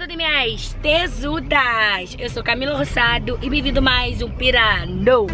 tudo, minhas tesudas? Eu sou Camila Roçado e bem-vindo mais um Pirando.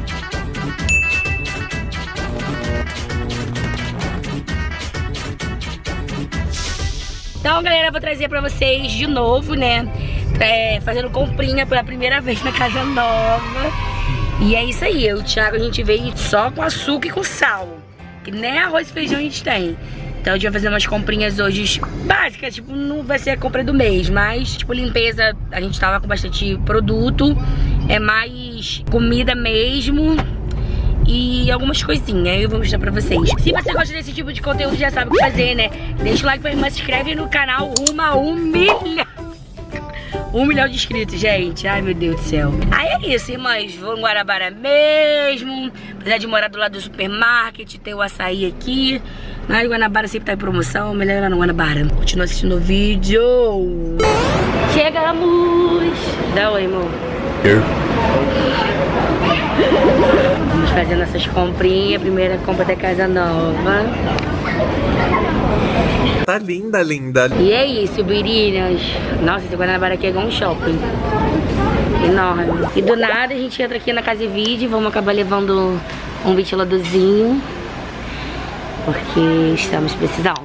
Então, galera, eu vou trazer pra vocês de novo, né? Fazendo comprinha pela primeira vez na casa nova. E é isso aí, eu e o Thiago, a gente veio só com açúcar e com sal. Que nem arroz e feijão a gente tem. Então a gente vai fazer umas comprinhas hoje básicas, tipo, não vai ser a compra do mês, mas tipo, limpeza, a gente tava com bastante produto, é mais comida mesmo e algumas coisinhas, eu vou mostrar pra vocês. Se você gosta desse tipo de conteúdo, já sabe o que fazer, né? Deixa o like pra irmã, se inscreve no canal rumo a 1 milhão. 1 milhão de inscritos, gente. Ai, meu Deus do céu. Aí é isso, irmãs. Vou em Guanabara mesmo. Apesar de morar do lado do supermarket, tem o açaí aqui. Mas Guanabara sempre tá em promoção. Melhor ir lá no Guanabara. Continua assistindo o vídeo. Chegamos. Dá oi, amor. Vamos fazendo essas comprinhas. Primeira compra da casa nova. Tá linda, linda. E é isso, birinas. Nossa, esse Guanabara aqui é igual um shopping. Enorme. E do nada a gente entra aqui na Casa e Vídeo. Vamos acabar levando um ventiladorzinho, porque estamos precisando.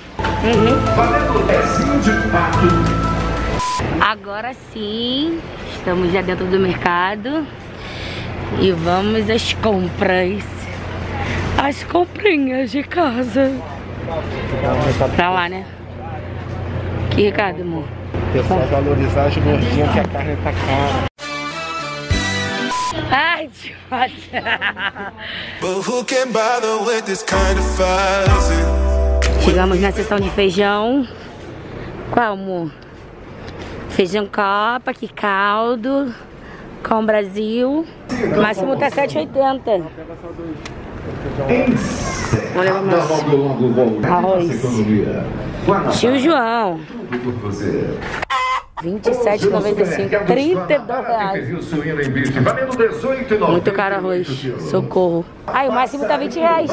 Agora sim, estamos já dentro do mercado. E vamos às compras. As comprinhas de casa. Pra lá, né? Que recado, amor? Pessoal, valorizar as gordinhas que a carne tá cara. Ai, idiota! Chegamos na seção de feijão. Qual, amor? Feijão copa, que caldo. Com Brasil. O máximo tá R$7,80. Vamos levar mais arroz. Tio João. R$27,95. R$32. Muito caro arroz. Socorro. Ai, o máximo tá R$20.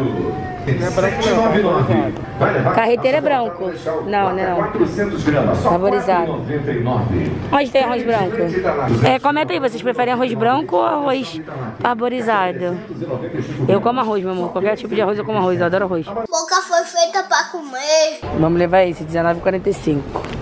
Carreteiro é branco. Não, não. Saborizado. Onde tem arroz branco? Comenta aí, vocês preferem arroz branco ou arroz parborizado? Eu como arroz, meu amor. Qualquer tipo de arroz eu como arroz. Eu adoro arroz. Boca foi feita pra comer. Vamos levar esse, R$19,45.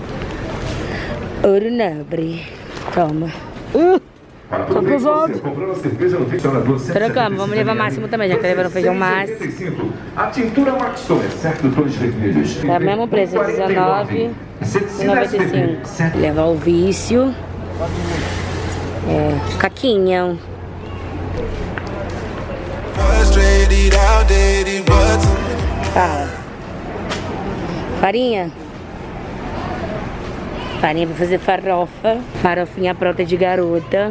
Ouro nobre. Toma. Tô pesado. Trocamos, vamos levar máximo também, já que levaram feijão máximo. A tintura Maxton é certo tons vermelhos. É o mesmo preço, R$19,95. Levar o vício. Caquinha. Fala. Farinha. Farinha pra fazer farofa. Farofinha pronta de garota.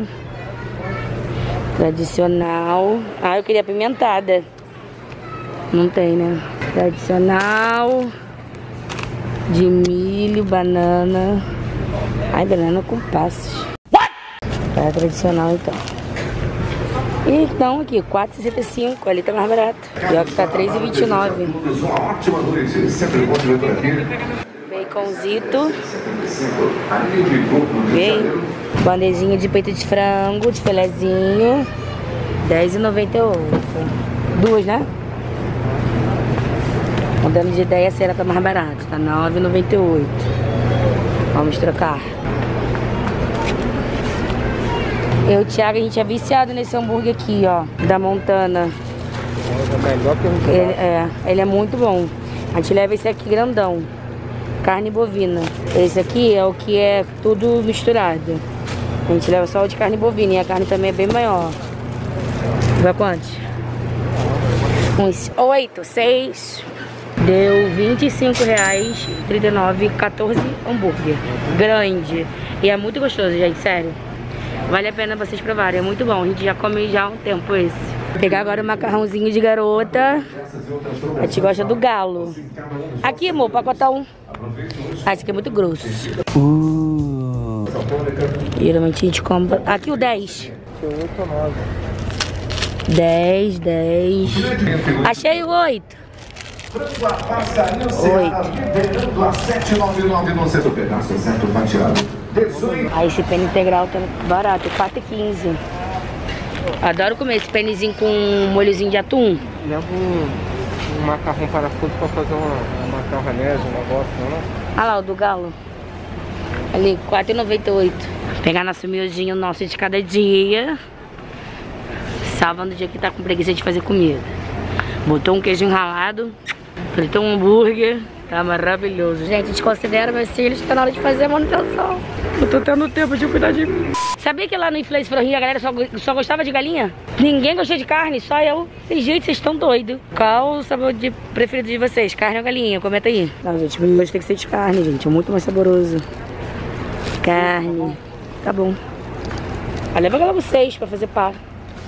Tradicional. Ah, eu queria apimentada. Não tem, né? Tradicional. De milho, banana. Ai, banana com passos. Tá tradicional, então. E então aqui, R$4,65. Ali tá mais barato. E ó que tá R$3,29. Ótima noite. Sempre bom te ver por aqui. Baconzito. Bem. Bandejinha de peito de frango, de filezinho. R$10,98. Duas, né? Mudando de ideia, a cera tá mais barato. Tá R$9,98. Vamos trocar. Eu e o Thiago, a gente é viciado nesse hambúrguer aqui, ó. Da Montana. Ele é muito bom. A gente leva esse aqui grandão. Carne bovina. Esse aqui é o que é tudo misturado. A gente leva só o de carne bovina e a carne também é bem maior. Vai quantos? Uns 8, 6. Deu R$25,39, 14 hambúrguer. Grande. E é muito gostoso, gente, sério. Vale a pena vocês provarem, é muito bom. A gente já come já há um tempo esse. Vou pegar agora o macarrãozinho de garota. A gente gosta do galo. Aqui, amor, pacotão. Ah, esse aqui é muito grosso. Geralmente a gente compra. Aqui o 10. 10. Achei o 8. Passarinho Ceará, vendendo a 7,99 no centro pedaço, certo fatiado. 18. Aí esse pene integral tá barato, 4,15. Adoro comer esse penezinho com molhozinho de atum. Leva um macarrão parafuso pra fazer uma macarronese, um negócio, não é? Olha lá o do galo. Ali, 4,98. Pegar nosso miojinho nosso de cada dia. Salva no dia que tá com preguiça de fazer comida. Botou um queijinho ralado, fritou um hambúrguer. Tá maravilhoso. Gente, a gente considera meus filhos que tá na hora de fazer a manutenção. Eu tô tendo tempo de cuidar de mim. Sabia que lá no Influência Frorinha a galera só gostava de galinha? Ninguém gostou de carne, só eu. Tem jeito, vocês estão doidos. Qual o sabor preferido de vocês? Carne ou galinha? Comenta aí. Não, gente, meu hoje tem que ser de carne, gente. É muito mais saboroso. Carne. Tá bom. Aí leva logo 6 pra fazer par.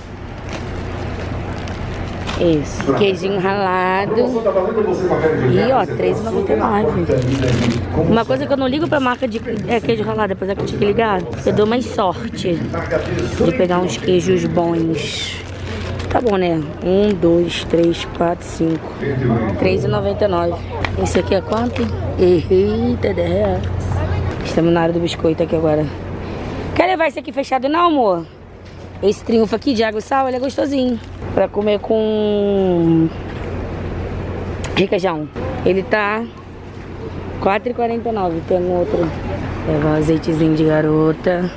Isso, queijinho ralado. E ó, R$3,99. Uma coisa que eu não ligo pra marca de queijo ralado, apesar que eu tinha que ligar, eu dou mais sorte de pegar uns queijos bons. Tá bom, né? 1, 2, 3, 4, 5. R$3,99. Esse aqui é quanto? Eita, R$10. Estamos na área do biscoito aqui agora. Quer levar esse aqui fechado não, amor? Esse triunfo aqui de água e sal, ele é gostosinho. Pra comer com requeijão. Ele tá R$4,49. Tem outro. Leva um azeitezinho de garota.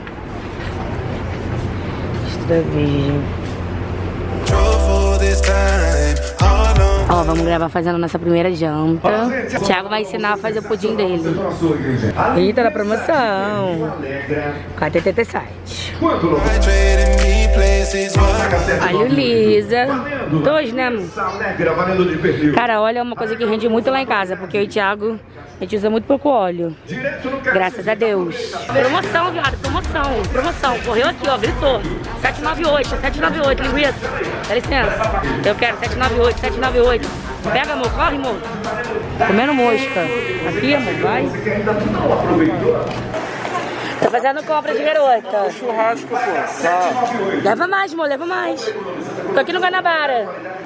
Extra virgem. Ó, vamos gravar fazendo nossa primeira janta. O Thiago vai ensinar a fazer o pudim dele. Eita, da promoção. R$4,87. Alho lisa. 2, né, amor? Cara, óleo é uma coisa que rende muito lá em casa, porque eu e o Thiago, a gente usa muito pouco óleo. Graças a Deus. Promoção, viado, promoção. Correu aqui, ó, gritou. 798, linguiça. Dá licença. Eu quero 798. Pega, amor, corre, amor. Comendo mosca. Aqui, amor, vai. Tô fazendo compra de garota. Churrasco, pô. Tá. Leva mais, amor, leva mais. Tô aqui no Guanabara.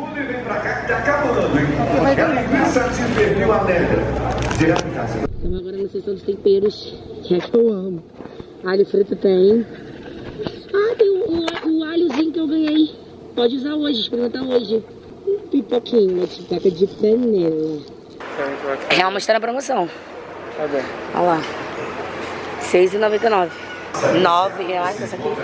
Estamos agora na seção dos temperos, que é que eu amo. Alho frito tem. Ah, tem o alhozinho que eu ganhei. Pode usar hoje, experimentar hoje. Pipoquinha, uma pipoca de panela. Realmente tá na promoção. Tá bem. Olha lá. R$6,99. R$9 essa aqui.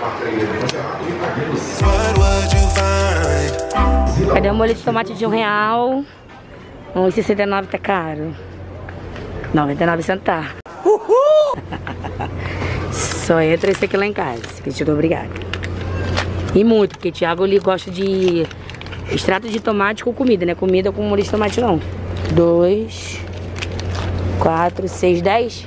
Cadê o molho de tomate de R$1? R$1,69 tá caro. 99 centavos. Uhul! Só entra esse aqui lá em casa, que eu te dou obrigada. E muito, porque o Thiago ele gosta de extrato de tomate com comida, né? Comida com molho de tomate não. 2, 4, 6, 10.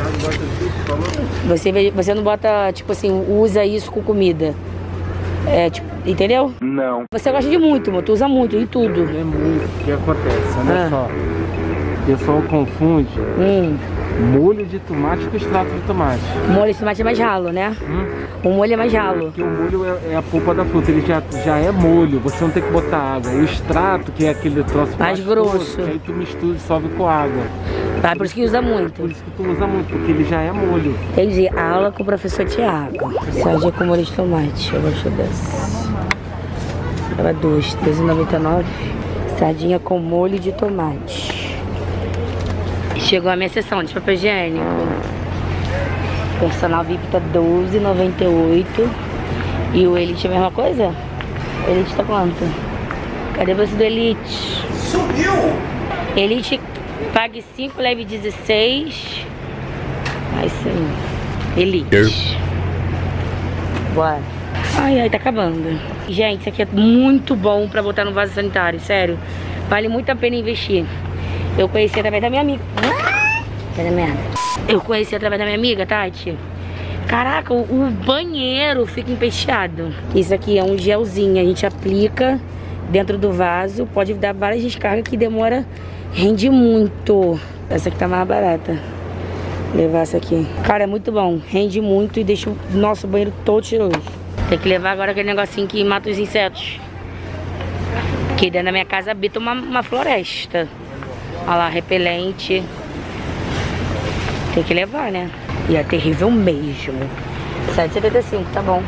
Você não bota, tipo assim, usa isso com comida. É, tipo, entendeu? Não. Você gosta de muito, amor, tu usa muito, em tudo. É muito. O que acontece? Olha só. O pessoal confunde molho de tomate com extrato de tomate. O molho de tomate é mais ralo, né? O molho é mais ralo. Porque o molho é a polpa da fruta, ele já é molho, você não tem que botar água. O extrato, que é aquele troço mais grosso, que aí tu mistura e sobe com água. Ah, por isso que usa muito. Por isso que tu usa muito, porque ele já é molho. Entendi. Aula com o professor Thiago. Sardinha com molho de tomate. Eu gosto dessa. Leva 2, R$2,99. Sardinha com molho de tomate. Chegou a minha sessão de papel higiênico. Personal VIP tá R$12,98. E o Elite é a mesma coisa? O Elite tá quanto? Cadê você do Elite? Subiu! Elite pague 5, leve 16. Aí sim. Elite. Bora. Ai, tá acabando. Gente, isso aqui é muito bom pra botar no vaso sanitário, sério. Vale muito a pena investir. Eu conheci através da minha amiga. Cadê a merda? Eu conheci através da minha amiga, Tati. Caraca, o banheiro fica empesteado. Isso aqui é um gelzinho, a gente aplica dentro do vaso. Pode dar várias descargas que demora, rende muito. Essa aqui tá mais barata. Vou levar essa aqui. Cara, é muito bom, rende muito e deixa o nosso banheiro todo cheiroso. Tem que levar agora aquele negocinho que mata os insetos. Aqui dentro da minha casa habita uma floresta. Olha lá, repelente. Tem que levar, né? E é terrível mesmo. R$7,75, tá bom.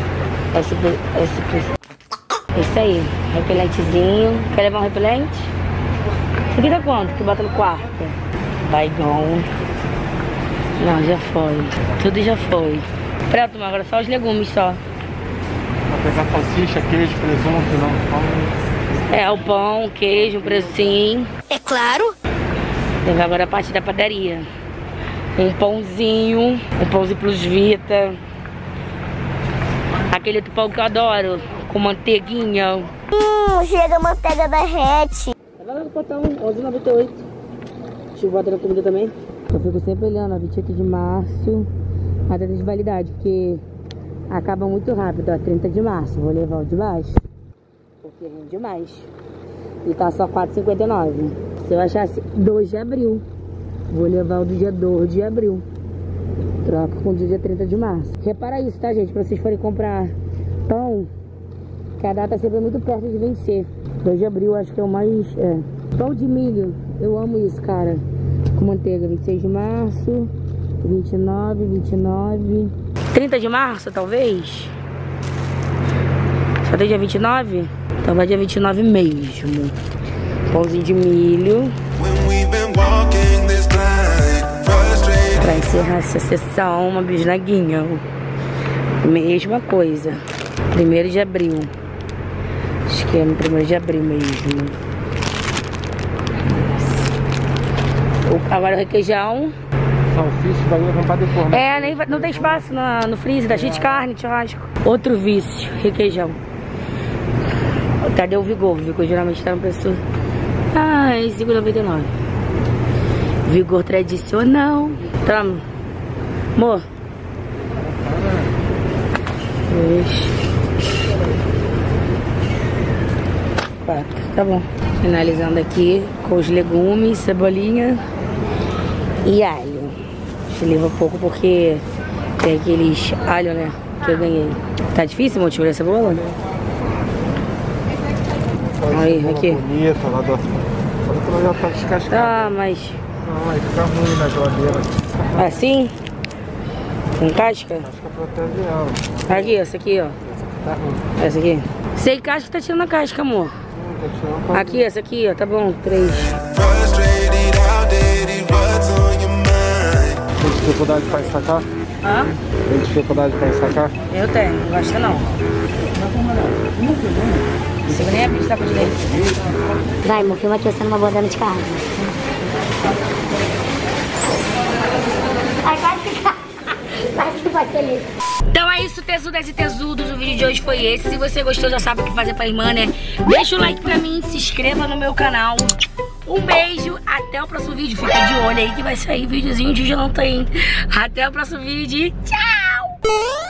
Esse aí, repelentezinho. Quer levar um repelente? Isso aqui dá quanto? Que bota no quarto? Baigon. Não, já foi. Tudo já foi. Pronto, agora só os legumes só. Pra pegar salsicha, queijo, presunto, não. É, o pão, queijo, presuntinho. É claro. Levar agora a parte da padaria. Um pãozinho plus vita. Aquele outro pão que eu adoro, com manteiguinha. Chega, a manteiga derrete. Vai lá no portão, 11,98. Deixa eu botar na comida também. Eu fico sempre olhando a 28 de março, a data de validade, porque acaba muito rápido, ó, 30 de março. Vou levar o de baixo, porque rende mais. E tá só R$4,59. Se eu achasse 2 de abril, vou levar o do dia 2 de abril. Troca com o dia 30 de março. Repara isso, tá, gente? Pra vocês forem comprar pão, que a data sempre é muito perto de vencer. 2 de abril acho que é o mais... Pão de milho, eu amo isso, cara. Com manteiga, 26 de março, 29. 30 de março, talvez? Só tem dia 29? Então vai dia 29 mesmo. Pãozinho de milho. Pra encerrar essa sessão, uma bisnaguinha. Mesma coisa. 1º de abril. Acho que é no 1º de abril mesmo. Agora o requeijão. Salsicha, daí vem pra deformar. Não tem espaço no freezer, tá cheio de carne, churrasco. Outro vício, requeijão. Cadê o Vigor? O Vigor geralmente tá no preço... R$5,99. Vigor tradicional. Toma. Amor. 2, 4. Tá bom. Finalizando aqui com os legumes, cebolinha e alho. Deixa eu levar pouco porque tem aqueles alho, né, que eu ganhei. Tá difícil, amor, tirar a cebola? Aí, aqui. Bonita, lá do... Agora que ela já tá descascada. Tá, mas... Não, aí fica ruim na geladeira. Assim? Com casca? Casca protege ela. Aqui, essa aqui, ó. Essa aqui tá ruim. Essa aqui. Sem casca, tá tirando a casca, amor. Tá tirando. Aqui, essa aqui, ó. Tá bom, 3. Tem dificuldade pra ensacar? Hã? Tem dificuldade pra ensacar? Eu tenho, não gosta não. Você nem abrir o saco de leite. Vai, meu filme aqui, você numa bodana de carne. Ai, quase que vai feliz. Então é isso, tesudas e tesudos. O vídeo de hoje foi esse. Se você gostou, já sabe o que fazer pra irmã, né? Deixa o like pra mim, se inscreva no meu canal. Um beijo, até o próximo vídeo. Fica de olho aí que vai sair videozinho de janta, hein? Até o próximo vídeo. Tchau!